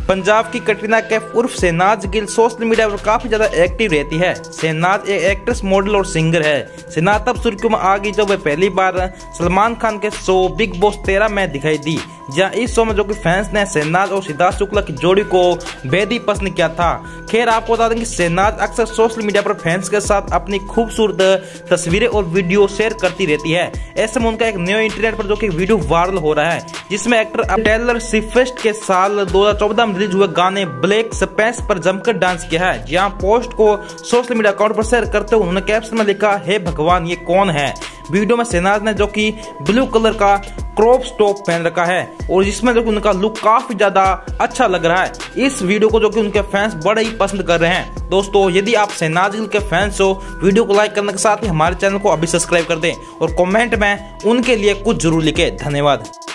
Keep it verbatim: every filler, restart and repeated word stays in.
पंजाब की कटरीना कैफ उर्फ Shehnaaz Gill social media पर काफी ज्यादा एक्टिव रहती है। शहनाज एक एक्ट्रेस, मॉडल और सिंगर है। शहनाज तब सुर्खियों में आ गई जब वह पहली बार सलमान खान के शो बिग बॉस तेरह में दिखाई दी, जहां इस शो में जो कि फैंस ने शहनाज और सिद्धार्थ शुक्ला की जोड़ी को बेहद ही पसंद किया था। खैर आपको बता दें कि शहनाज अक्सर सोशल मीडिया पर फैंस के साथ अपनी खूबसूरत तस्वीरें और वीडियो शेयर करती रहती है। ऐसे में उनका एक न्यू इंटरनेट पर जो कि वीडियो वायरल हो रहा है, जिसमें एक्टर टेलर स्विफ्ट के साल दो हज़ार चौदह में रिलीज हुए गाने ब्लैक स्पेस पर जमकर डांस किया है। जहां पोस्ट को सोशल मीडिया अकाउंट पर शेयर करते हुए उन्होंने कैप्शन में लिखा, हे भगवान ये कौन है। वीडियो में शहनाज ने जो कि ब्लू कलर का क्रॉप टॉप पहन रखा है और जिसमें जो कि उनका लुक काफी ज्यादा अच्छा लग रहा है। इस वीडियो को जो कि उनके फैंस बड़े ही पसंद कर रहे हैं। दोस्तों यदि आप शहनाज गिल के फैंस हो, वीडियो को लाइक करने के साथ ही हमारे चैनल को अभी सब्सक्राइब कर दें और कमेंट में उनके लिए कुछ जरूर लिखें। धन्यवाद।